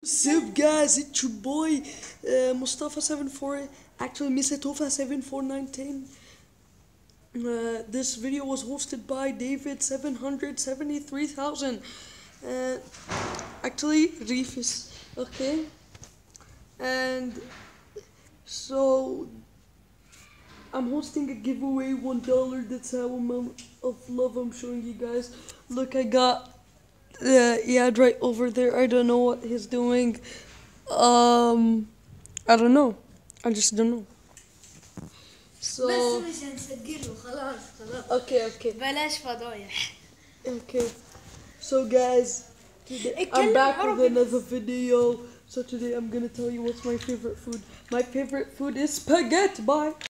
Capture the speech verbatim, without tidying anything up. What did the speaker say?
What's up guys, it's your boy uh, Mustafa seven four, actually Misatofa seven four nine ten. Uh, this video was hosted by David seven hundred seventy-three thousand. Uh, actually reeeeeeeeefis, okay? And so I'm hosting a giveaway, one dollar. That's how amount of love I'm showing you guys. Look, I got uh, yeah, right over there. I don't know what he's doing. Um, I don't know. I just don't know. So بس مش هنسجله خلاص خلاص okay, okay, بلاش فضايح. okay. So guys, today I'm اتكلم back with عربي. another video. So today I'm gonna tell you what's my favorite food. My favorite food is spaghetti. Bye.